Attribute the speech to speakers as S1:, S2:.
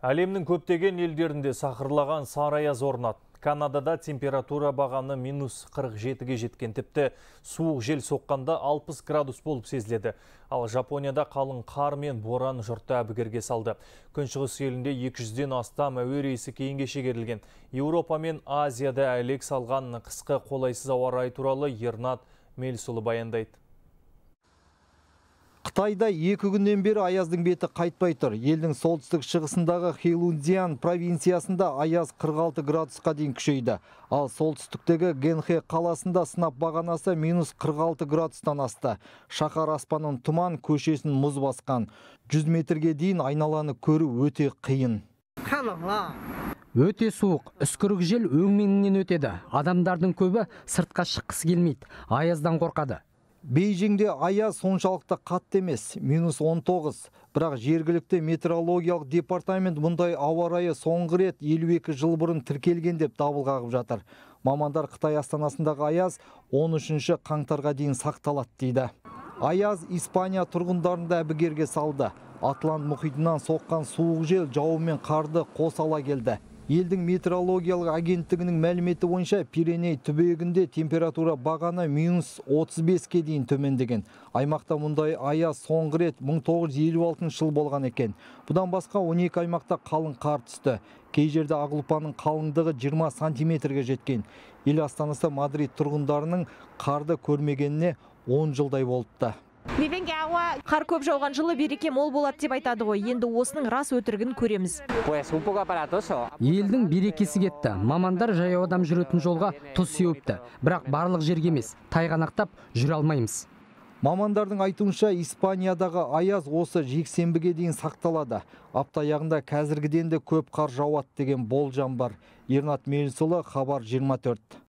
S1: Әлемнің көптеген елдерінде сақырлаған сары аяз орнады. Канадада температура бағаны -47-ге жеткен, тіпті суық жел соққанда 60 градус болып сезіледі. Ал Жапонияда қалың қар мен боран жұртты әбігерге салды. Күншығыс елінде 200-ден астам әуе рейсі кейінге шегерілген. Еуропа мен Азияда әлек салған қысқы қолайсыз ауа райы туралы Ернат Мелсұлы баяндайды.
S2: Қытайда 2 күннен бері аяздың беті қайтпай тұр. Елдің солтүстік шығысындағы Хэйлунцзян провинциясында аяз 46 градусқа дейін күшейді. Ал солтүстіктегі Гэнхэ қаласында сынап бағанасы -46 градустан асты. Шаһар аспанын тұман, көшесін мұз басқан. 100 метрге дейін айналаны көру өте қиын.
S3: Өте суық, үскірік жел өңменінен өтеді. Адамдардың көбі сыртқа шыққысы келмейді, аяздан қорқады.
S2: Бейжіңде аяз соншалықты қатты емес, -19. Бірақ жергілікті метеорологиялық департамент мұндай ауа райы соңғы рет 52 жыл бұрын тіркелген деп дабыл қағып жатыр. Мамандар Қытай астанасындағы аяз 13 қаңтарға дейін сақталады дейді. Аяз Испания тұрғындарында әбігерге салды. Атлант мұхитынан соққан суық жел жауын мен қарды қоса ала келді. Елдің метеорологиялық агенттігінің мәліметі бойынша Пиреней түбегінде температура бағаны -35-ке дейін төмендеген. Аймақта мұндай аяз соңғы рет 1956 жыл болған екен. Бұдан басқа 12 аймақта қалың қар түсті. Кей жерде ақ ұлпаның қалыңдығы 20 сантиметрге жеткен. Ел астанасы Мадрид тұрғындарының қарды көрмегеніне 10 жылдай болыпты.
S4: Қар көп жауған жылы береке мол болады деп айтады ғой. Енді осының рас өтірігін көреміз.
S3: Елдің берекесі кетті. Мамандар жаяу адам жүретін жолға тұз сеуіпті. Бірақ барлық жерге емес, тайғанақтап жүре алмаймыз.
S2: Мамандардың айтуынша Испаниядағы аяз осы жексенбіге дейін сақталады. Апта аяғында қазіргіден де көп қар жауады деген болжам бар. Ернат Мелсұлы, Хабар 24.